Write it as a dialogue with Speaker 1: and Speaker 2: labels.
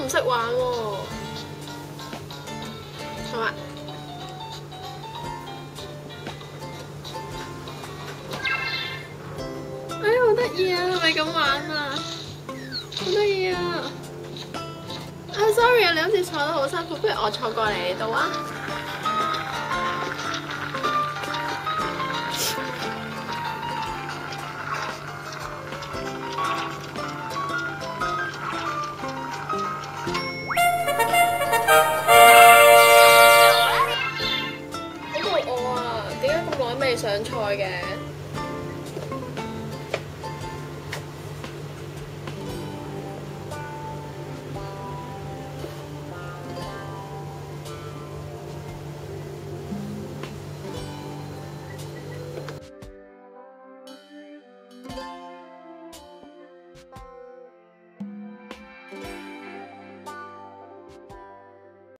Speaker 1: 唔識玩喎。好啊。哎，好得意啊！係咪咁玩啊？好得意啊！啊，sorry 啊，你好似坐得好辛苦，不如我坐過嚟你度啊。好肚餓啊！點解咁耐未上菜嘅？